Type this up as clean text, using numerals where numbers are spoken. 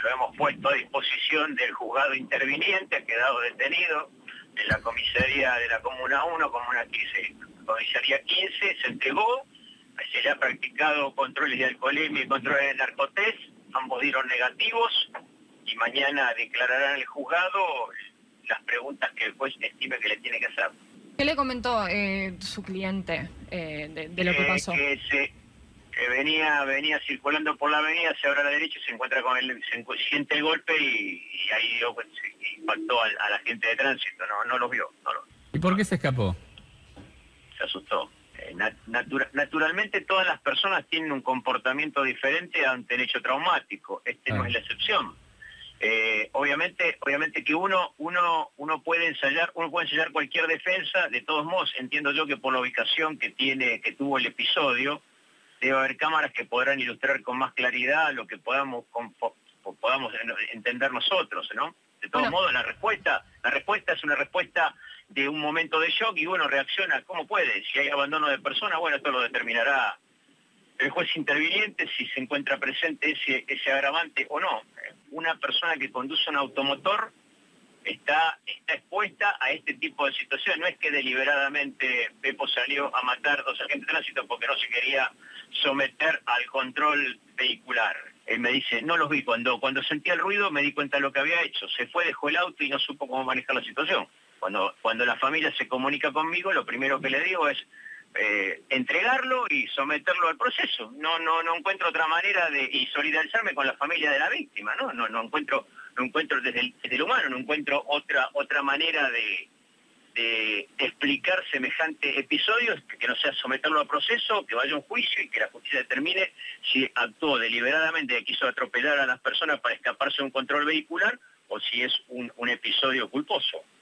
lo hemos puesto a disposición del juzgado interviniente, ha quedado detenido en la comisaría de la Comuna 1, Comuna 15, comisaría 15, se entregó, se le ha practicado controles de alcoholemia y controles de narcotest, ambos dieron negativos y mañana declararán el juzgado las preguntas que el juez estime que le tiene que hacer. ¿Qué le comentó su cliente de lo que pasó? Que venía circulando por la avenida, se abre a la derecha y se encuentra con él, siente el golpe y ahí impactó a la gente de tránsito, no lo vio. ¿Y por qué se escapó? Se asustó. Naturalmente todas las personas tienen un comportamiento diferente ante el hecho traumático, no es la excepción. Obviamente que uno puede ensayar cualquier defensa. De todos modos, entiendo yo que por la ubicación que tuvo el episodio, debe haber cámaras que podrán ilustrar con más claridad lo que podamos entender nosotros, ¿no? De todos modos, la respuesta es una respuesta de un momento de shock y uno reacciona como puede. Si hay abandono de persona, bueno, esto lo determinará el juez interviniente, si se encuentra presente ese agravante o no. Una persona que conduce un automotor está expuesta a este tipo de situaciones. No es que deliberadamente Pepo salió a matar 2 agentes de tránsito porque no se quería someter al control vehicular. Él me dice, no los vi, cuando sentía el ruido me di cuenta de lo que había hecho. Se fue, dejó el auto y no supo cómo manejar la situación. Cuando la familia se comunica conmigo, lo primero que le digo es entregarlo y someterlo al proceso. No encuentro otra manera y solidarizarme con la familia de la víctima, no encuentro desde el humano, no encuentro otra manera de explicar semejante episodios que no sea someterlo a proceso, que vaya a un juicio y que la justicia determine si actuó deliberadamente y quiso atropellar a las personas para escaparse de un control vehicular o si es un episodio culposo.